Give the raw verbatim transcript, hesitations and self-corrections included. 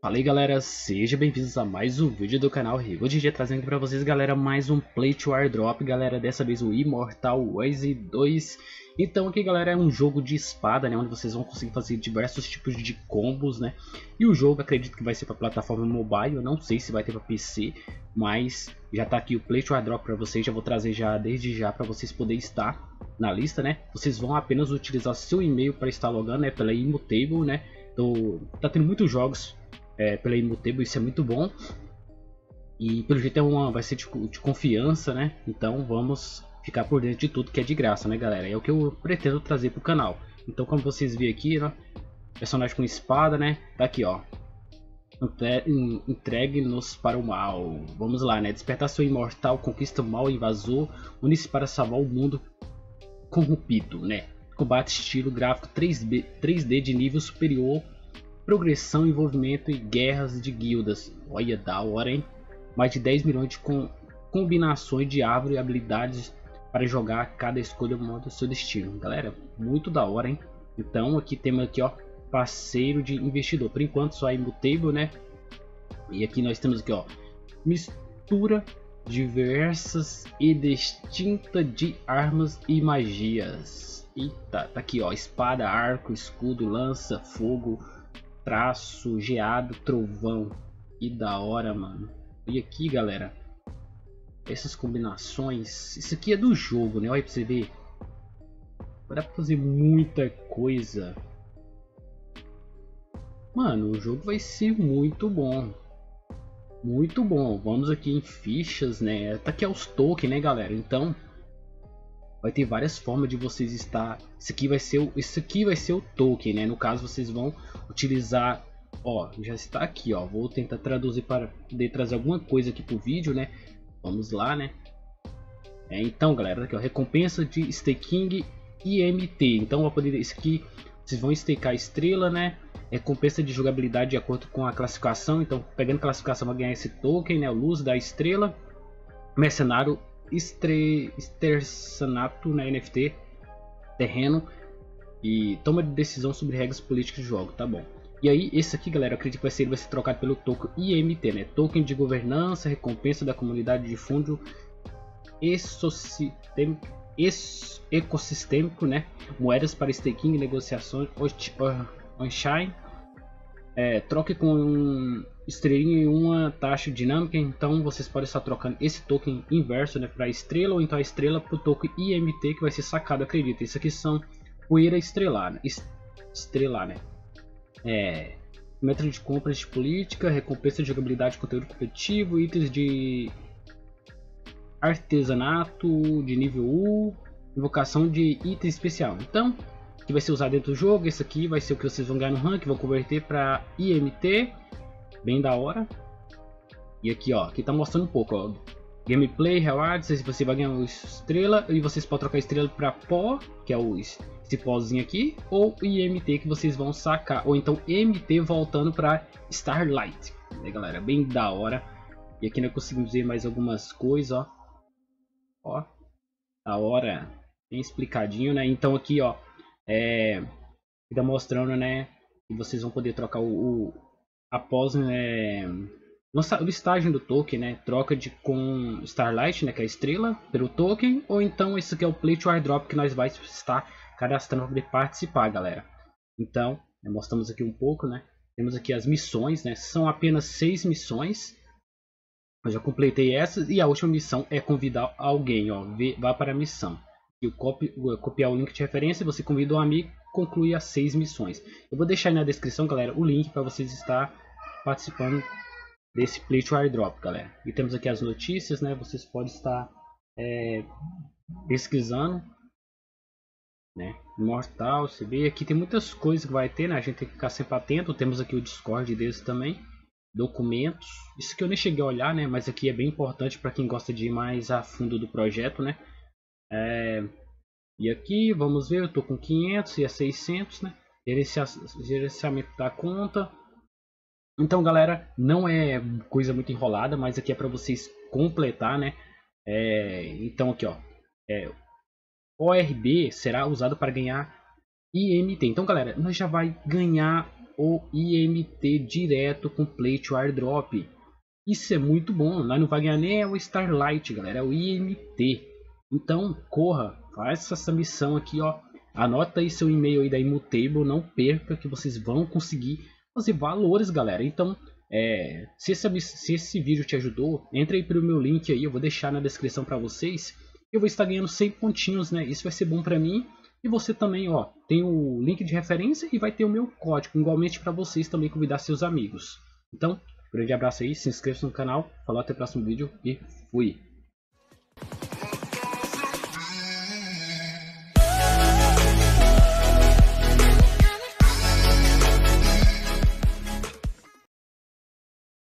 Fala aí galera, sejam bem-vindos a mais um vídeo do canal Rigo. Hoje em dia trazendo aqui pra vocês galera mais um Play to Airdrop, galera, dessa vez o Immortal Wise dois. Então aqui galera é um jogo de espada, né, onde vocês vão conseguir fazer diversos tipos de combos, né. E o jogo acredito que vai ser para plataforma mobile, eu não sei se vai ter para P C, mas já tá aqui o Play to Airdrop para vocês, já vou trazer já desde já para vocês poderem estar na lista, né. Vocês vão apenas utilizar seu e-mail para estar logando, né, pela Immutable, né. Então, tá tendo muitos jogos É, pela Immutable, isso é muito bom. E pelo jeito é uma, vai ser de, de confiança, né? Então vamos ficar por dentro de tudo que é de graça, né galera? É o que eu pretendo trazer pro canal. Então como vocês viram aqui, né? Personagem com espada, né? Tá aqui, ó. Entregue-nos para o mal. Vamos lá, né? Despertar seu imortal, conquista o mal invasor, une-se para salvar o mundo corrompido, né? Combate estilo gráfico três D de nível superior, progressão, envolvimento e guerras de guildas. Olha, da hora, hein? Mais de dez milhões de com combinações de árvore e habilidades para jogar cada escolha modo seu destino. Galera, muito da hora, hein? Então aqui temos aqui, ó, parceiro de investidor. Por enquanto só é Immutable, né? E aqui nós temos aqui, ó, mistura diversas e distinta de armas e magias. Eita, tá aqui, ó, espada, arco, escudo, lança, fogo, traço, geado, trovão. Que da hora, mano. E aqui, galera, essas combinações, isso aqui é do jogo, né? Olha pra você ver, dá pra fazer muita coisa. Mano, o jogo vai ser muito bom, muito bom. Vamos aqui em fichas, né? Tá aqui é os tokens, né, galera? Então vai ter várias formas de vocês estar. Isso aqui vai ser o, isso aqui vai ser o token, né? No caso vocês vão utilizar, ó, já está aqui, ó. Vou tentar traduzir para poder trazer alguma coisa aqui pro vídeo, né? Vamos lá, né? É, então, galera, aqui, ó, recompensa de staking I M T. Então, para poder isso aqui, vocês vão stakear estrela, né? Recompensa de jogabilidade de acordo com a classificação. Então, pegando classificação, vai ganhar esse token, né? O luz da estrela, mercenário, Estre... Estercenato, né, N F T, terreno e toma de decisão sobre regras políticas de jogo, tá bom. E aí esse aqui, galera, eu acredito que vai ser, vai ser trocado pelo token I M T, né, token de governança, recompensa da comunidade de fundo ecossistêmico, né, moedas para staking, negociações on-chain, é, troque com um estrelinha em uma taxa dinâmica. Então vocês podem estar trocando esse token inverso, né, para estrela, ou então a estrela para o token I M T que vai ser sacado, acredita. Isso aqui são poeira estrelar, né? estrelar, né? É, método de compras de política, recompensa de jogabilidade, conteúdo competitivo, itens de artesanato de nível um, invocação de item especial. Então que vai ser usado dentro do jogo. Esse aqui vai ser o que vocês vão ganhar no rank, vão converter para I M T, bem da hora. E aqui, ó, aqui tá mostrando um pouco, ó, gameplay, rewards, você vai ganhar estrela e vocês podem trocar estrela para pó, que é o esse pózinho aqui, ou I M T que vocês vão sacar, ou então M T voltando para Starlight, né, galera, bem da hora. E aqui nós conseguimos ver mais algumas coisas, ó, ó, da hora, bem explicadinho, né? Então aqui, ó, é, fica mostrando, né, que vocês vão poder trocar o, o após, né, o estágio do token, né, troca de com Starlight, né, que é a estrela, pelo token, ou então esse aqui é o Play to Airdrop que nós vai estar cadastrando para poder participar, galera. Então, né, mostramos aqui um pouco, né, temos aqui as missões, né, são apenas seis missões. Eu já completei essas e a última missão é convidar alguém, ó, vá para a missão. E o copi, copiar o link de referência, você convida um amigo e conclui as seis missões. Eu vou deixar aí na descrição, galera, o link para vocês estar participando desse Play to Airdrop, galera. E temos aqui as notícias, né? Vocês podem estar é, pesquisando, né? Mortal, C B. Aqui tem muitas coisas que vai ter, né? A gente tem que ficar sempre atento. Temos aqui o Discord deles também. Documentos. Isso que eu nem cheguei a olhar, né? Mas aqui é bem importante para quem gosta de ir mais a fundo do projeto, né? É, e aqui vamos ver, eu tô com quinhentos e a seiscentos, né? Gerenciamento da conta. Então, galera, não é coisa muito enrolada, mas aqui é para vocês completar, né? É, então aqui, ó, é, O R B será usado para ganhar I M T. Então, galera, nós já vai ganhar o I M T direto com Play to Airdrop. Isso é muito bom, nós não vai ganhar nem o Starlight, galera, é o I M T. Então corra, faça essa missão aqui, ó. Anota aí seu e-mail aí da Immutable, não perca que vocês vão conseguir fazer valores, galera. Então, é, se, esse, se esse vídeo te ajudou, entre aí pelo meu link aí, eu vou deixar na descrição para vocês. Eu vou estar ganhando cem pontinhos, né? Isso vai ser bom para mim. E você também, ó, tem o link de referência e vai ter o meu código, igualmente para vocês também convidar seus amigos. Então, grande abraço aí, se inscreva no canal, falou, até o próximo vídeo e fui!